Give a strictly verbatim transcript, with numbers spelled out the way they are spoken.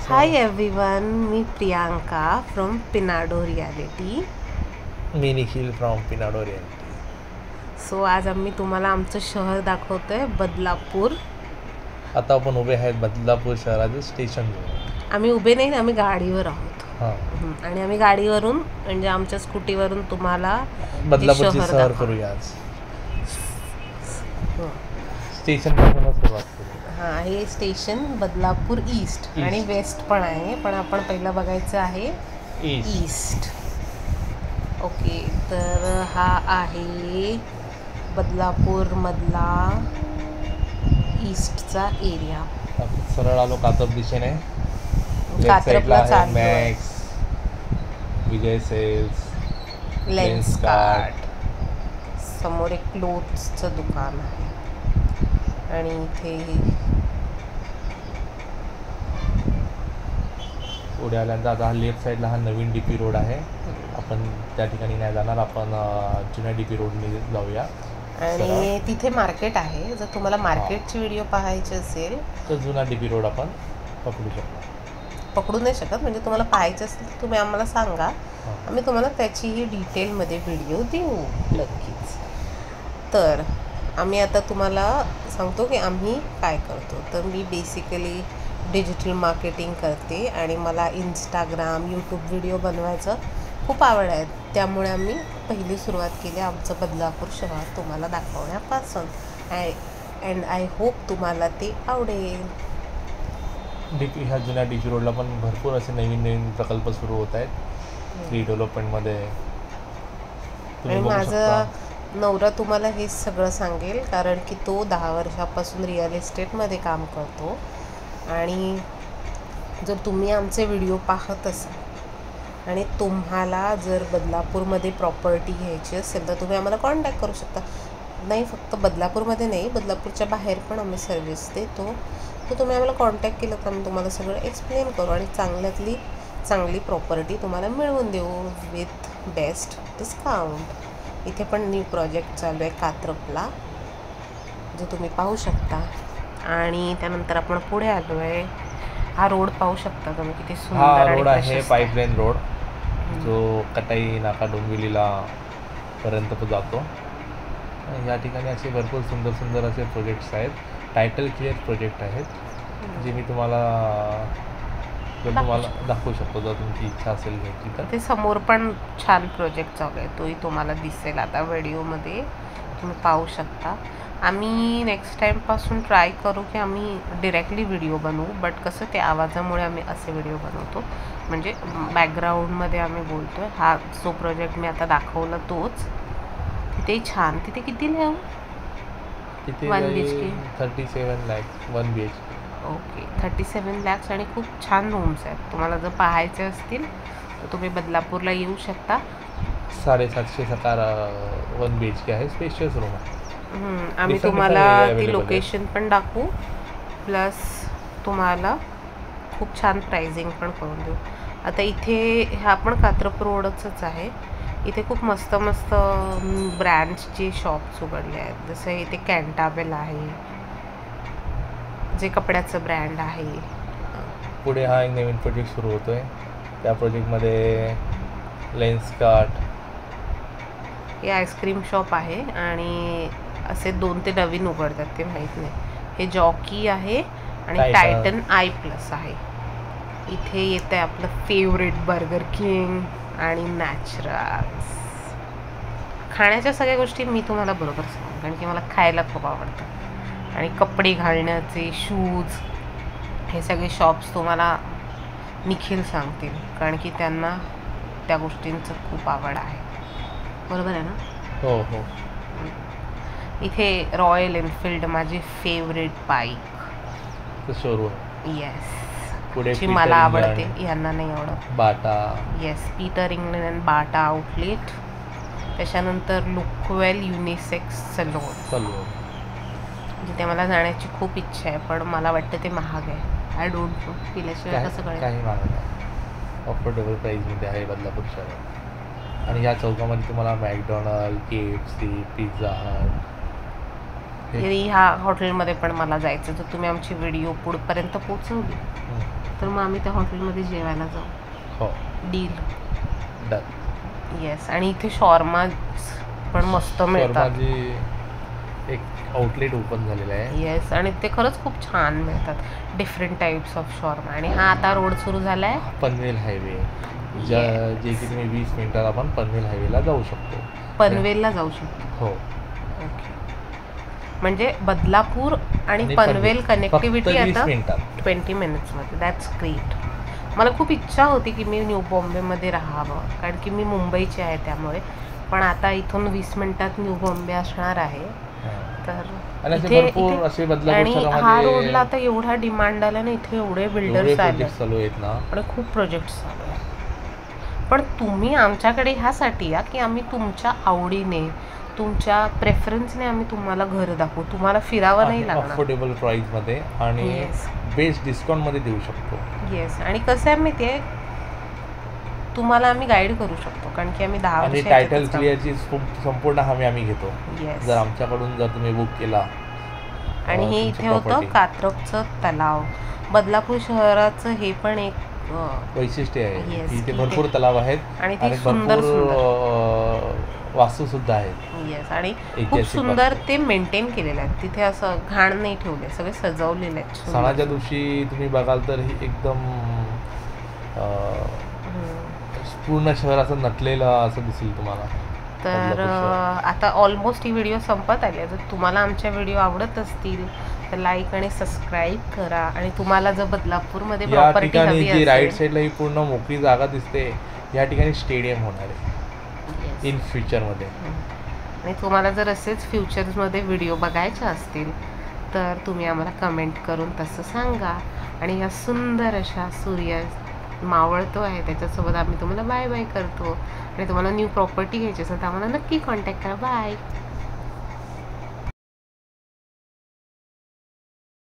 हाय everyone, मी Priyanka from पिनाडो reality. मी निखिल फ्रॉम पिनाडो रियालिटी. सो आज आम्ही तुम्हाला आमचं शहर दाखवतोय, बदलापूर. आता आपण उभे आहेत बदलापूर शहराचं स्टेशनजवळ. आम्ही उभे नाही, आम्ही गाडीवर आहोत. हां, आणि आम्ही गाडीवरून म्हणजे आमच्या स्कूटीवरून तुम्हाला बदलापूरची सहल करूया आज. स्टेशनपासूनच सुरुवात करू. हां, हे स्टेशन बदलापूर ईस्ट आणि वेस्ट पण आहे, पण आपण पहिलं बघायचं आहे ईस्ट. ओके, तर हा आहे बदलापूरमधला ईस्टचा एरिया. सरळ आलो कात्रप दिशेने. कात्रपला चाललो मॅक्स, विजय सेल्स, लेन्सकार्ट. समोर एक क्लोथ्सचं दुकान आहे आणि इथे पुढे आल्यानंतर आता हा लेफ्ट साईडला हा नवीन डी पी रोड आहे. आपण त्या ठिकाणी नाही जाणार, आपण जुन्या डी पी रोडने जाऊया. आणि तिथे मार्केट आहे. जर तुम्हाला मार्केटची व्हिडिओ पाहायची असेल तर जुना डी पी रोड आपण पकडू शकतो. पकडू नाही शकत, म्हणजे तुम्हाला पाहायचं असेल तर तुम्ही आम्हाला सांगा, आम्ही तुम्हाला त्याचीही डिटेलमध्ये व्हिडिओ देऊ नक्कीच. तर आम्ही आता तुम्हाला सांगतो की आम्ही काय करतो. तर मी बेसिकली डिजिटल मार्केटिंग करते आणि मला इंस्टाग्राम, यूट्यूब व्हिडिओ बनवायचं खूप आवड आहे. त्यामुळे आम्ही पहिली सुरुवात केली आमचं बदलापूर शहर तुम्हाला दाखवण्यापासून. आय अँड आय होप तुम्हाला ते आवडेल. डी पी ह्या जुन्या डी पी रोडला पण भरपूर असे नवीन नवीन प्रकल्प सुरू होत आहेत रिडेव्हलपमेंटमध्ये. आणि माझं नवरा तुम्हाला हे सगळं सांगेल, कारण की तो दहा वर्षापासून रिअल इस्टेटमध्ये काम करतो. आणि जर तुम्ही आमचे व्हिडिओ पाहत असाल आणि तुम्हाला जर बदलापूरमध्ये प्रॉपर्टी घ्यायची असेल तर तुम्ही आम्हाला कॉन्टॅक्ट करू शकता. नाही, फक्त बदलापूरमध्ये नाही, बदलापूरच्या बाहेर पण आम्ही सर्व्हिस देतो. तर तुम्ही आम्हाला कॉन्टॅक्ट केलं तर आम्ही तुम्हाला सगळं एक्सप्लेन करू आणि चांगल्यातली चांगली प्रॉपर्टी तुम्हाला मिळवून देऊ विथ बेस्ट डिस्काउंट. इथे पण न्यू प्रोजेक्ट चालू आहे कात्रपला, जो तुम्ही पाहू शकता. आणि त्यानंतर आपण पुढे आलो आहे. हा रोड पाहू शकता तुम्ही, किती सुंदर रोड आहे. पाईपलाईन रोड जो कटाई नाका डोंबिवलीला पर्यंत जातो. या ठिकाणी असे भरपूर सुंदर सुंदर असे प्रोजेक्ट्स आहेत. टायटल क्लिअर प्रोजेक्ट आहेत, जे मी तुम्हाला जर तुम्हाला दाखवू शकतो जर तुमची इच्छा असेल घ्यायची तर. ते समोर पण छान प्रोजेक्ट चालू आहे, तोही तुम्हाला दिसेल आता व्हिडिओमध्ये, तुम्ही पाहू शकता. आम्ही नेक्स्ट टाईमपासून ट्राय करू की आम्ही डिरेक्टली व्हिडिओ बनवू, बट कसं ते आवाजामुळे आम्ही असे व्हिडिओ बनवतो, म्हणजे बॅकग्राऊंडमध्ये आम्ही बोलतो आहे. हा जो प्रोजेक्ट मी आता दाखवला तोच. तिथे छान, तिथे किती लिहा तिथे one B H K thirty seven lakhs one B H K. Okay, thirty seven lakhs आणि खूप छान रूम्स आहेत. तुम्हाला जर पाहायचे असतील तर तुम्ही बदलापूरला येऊ शकता. साडेसातशे सकार वन बी एच के आहे, स्पेशियस रूम आहे. आम्ही तुम्हाला ती लोकेशन पण दाखवू, प्लस तुम्हाला खूप छान प्राइसिंग पण करून देऊ. आता इथे हा पण कात्रप रोडच आहे. इथे खूप मस्त मस्त ब्रँड्सचे शॉप्स उघडले आहेत. जसं इथे कॅन्टाबेल आहे, जे कपड्याचं ब्रँड आहे. पुढे हा एक नवीन प्रोजेक्ट सुरू होतो आहे. त्या प्रोजेक्टमध्ये लेन्सकार्ट हे आईस्क्रीम शॉप आहे आणि असे दोन ते नवीन उघडतात, ते माहीत नाही. हे जॉकी आहे आणि टायटन आय प्लस आहे. इथे येतं आहे आपलं फेवरेट बर्गर किंग आणि नॅचरल्स. खाण्याच्या सगळ्या गोष्टी मी तुम्हाला बरोबर सांगेन, कारण की मला खायला खूप आवडतं. आणि कपडे घालण्याचे, शूज, हे सगळे शॉप्स तुम्हाला निखिल सांगतील, कारण की त्यांना त्या गोष्टींचं खूप आवड आहे. बरोबर आहे ना? हो हो. इथे रॉयल एनफिल्ड, माझी फेवरेट बाईक शोरूम. येस, पुढे जी मला आवडते, यांना नाही आवडत. Bata. Yes, Peter England and Bata outlet. त्याच्यानंतर लुकवेल युनिसेक्स सलोन सलोन जिथे मला जाण्याची खूप इच्छा आहे, पण मला वाटतं ते महाग आहे. आय डोंट नो, पिल्याशिवाय कसं कळेल. काही महाग नाही, अफोर्डेबल प्राईजमध्ये आहे बदलापूर शहर. आणि या चौकामध्ये तुम्हाला McDonald, K F C, Pizza Hut. ह्या हॉटेलमध्ये पण मला जायचं, तर तुम्ही आमची व्हिडिओ पुढपर्यंत पोहोचवली तर मग आम्ही त्या हॉटेलमध्ये जेवायला जाऊ. हो डील. डन. येस. आणि इथे शॉर्मा पण मस्त मिळतात. शॉर्माची एक आउटलेट ओपन झालेलं आहे. येस. आणि ते खरंच खूप छान मिळतात, डिफरंट टाईप्स ऑफ शॉर्मा. आणि हा आता रोड सुरू झाला आहे पनवेल हायवे, ज्या जे की तुम्ही वीस मिनिटात आपण पनवेल हायवेला जाऊ शकतो. पनवेलला जाऊ शकतो. हो. ओके. म्हणजे बदलापूर आणि आणि पनवेल फक्त कनेक्टिव्हिटी वीस आता मिनिटात. ट्वेंटी मिनिट्समध्ये. That's great. मला खूप इच्छा होती की मी न्यू बॉम्बेमध्ये राहावं, कारण की मी मुंबईची आहे त्यामुळे. पण आता इथून वीस मिनिटात न्यू बॉम्बे असणार आहे. तर आणि असे इथे भरपूर इथे असे बदलापूर आणि हा शहरामध्ये रोडला आता एवढा डिमांड आला ना, इथे एवढे एवढे बिल्डर्स आले प्रोजेक्ट चालू आहेत ना. आणि खूप प्रोजेक्ट्स चालू आहेत. पण तुम्ही आमच्याकडे ह्यासाठी या की आम्ही तुमच्या आवडीने, तुमच्या प्रेफरन्सने आम्ही तुम्हाला घर दाखवू. तुम्हाला फिरावं नाही लागणार. अफोर्डेबल प्राईसमध्ये आणि Yes. बेस्ट डिस्काउंटमध्ये देऊ शकतो. येस. आणि कसं आहे माहिती आहे, तुम्हाला आम्ही गाईड करू शकतो, कारण की आम्ही दहा आणि वर्ष टायटल याच्यातच काम- क्लिअरची संपूर्ण हमी आम्ही घेतो. Yes. जर आमच्याकडून जर तुम्ही बुक केला. आणि हे इथे होतं कात्रपचं तलाव. बदलापूर शहराचं हे पण एक अं, वैशिष्ट्य आहे Yes, की इथे की भरपूर ते- तलाव आहेत आणि ती आणि सुंदर भरपूर सुंदर. वास्तू सुद्धा आहेत. येस. आणि खूप ऐतिहासिक सुंदर वास्तू. ते मेंटेन केलेलं आहे. तिथे असं घाण नाही ठेवले, सगळे सजवलेले आहेत सुंदर. सणाच्या दिवशी तुम्ही बघाल तर ही एकदम अं, हम्म. पूर्ण शहर असं नटलेलं असं दिसेल तुम्हाला. तर बदलापूर शहर. अं, आता ऑलमोस्ट ही व्हिडिओ संपत आली आहे. जर तुम्हाला आमच्या व्हिडिओ आवडत असतील तर लाईक आणि सबस्क्राईब करा. आणि तुम्हाला जर बदलापूरमध्ये या प्रॉपर्टी ठिकाणी हवी जी राईट असेल, साईडला ही पूर्ण मोकळी जागा दिसते, या ठिकाणी स्टेडियम होणार आहे Yes. इन फ्युचरमध्ये. आणि तुम्हाला जर असेच फ्युचर्समध्ये व्हिडिओ बघायचे असतील तर तुम्ही आम्हाला कमेंट करून तसं सांगा. आणि या सुंदर अशा सूर्य मावळतो आहे त्याच्यासोबत आम्ही तुम्हाला बाय बाय करतो. आणि तुम्हाला न्यू प्रॉपर्टी घ्यायची असेल तर आम्हाला नक्की कॉन्टॅक्ट करा. बाय.